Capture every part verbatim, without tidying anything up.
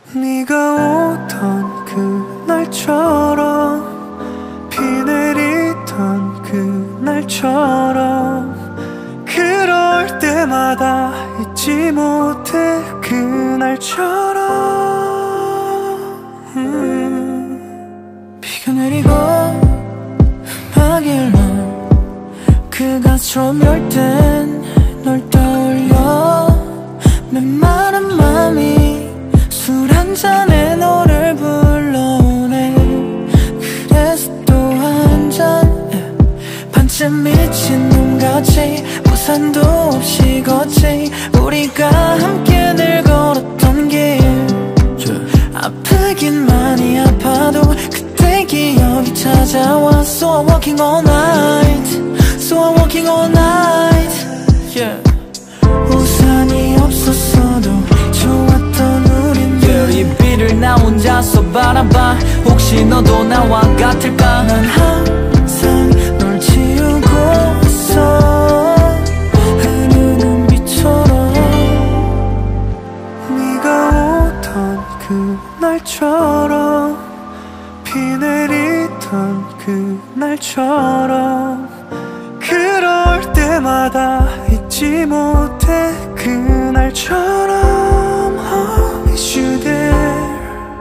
네가 오던 그날처럼 비 내리던 그날처럼 그럴 때마다 잊지 못해 그날처럼 음. 비가 내리고 음악을 넌 그가 처음 열 땐 널 떠올려 메마른 맘이 술 한잔에 너를 불러오네. 그래서 또 한잔 반쯤 미친놈같이 우산도 없이 걷지. 우리가 함께 늘 걸었던 길 yeah. 아프긴 많이 아파도 그때 기억이 찾아와. So I'm walking all night, so I'm walking all night yeah. 우산이 없었어도 좋았던 우린 yeah. 이 비를 나 혼자서 바라봐. 혹시 너도 나와 같을까. 난 항상 널 지우고 있어 흐르는 빛처럼. 네가 오던 그날처럼 비 내리던 그날처럼 그럴 때마다 잊지 못해 그날처럼 oh, Is you there.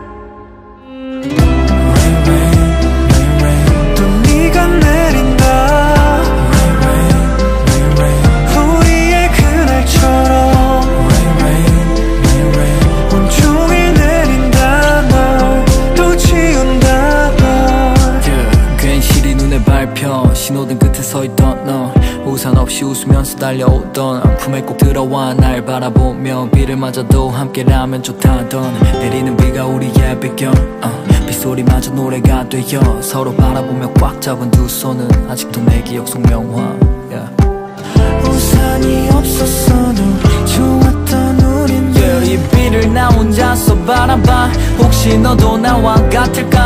Rain, rain, rain, rain. 또 네가 내린다. Rain, rain, rain, rain. 우리의 그날처럼 Rain, rain, rain, rain. 온종일 내린다. 널 또 지운다 널 yeah. 괜시리 눈에 밟혀 신호등 끝에 서있던 너 우산 없이 웃으면서 달려오던 아픔에 꼭 들어와 날 바라보며 비를 맞아도 함께라면 좋다던 내리는 비가 우리의 배경 uh, 빗소리마저 노래가 되어 서로 바라보며 꽉 잡은 두 손은 아직도 내 기억 속 명화 yeah. 우산이 없었어도 좋았던 우린 yeah. 이 비를 나 혼자서 바라봐. 혹시 너도 나와 같을까.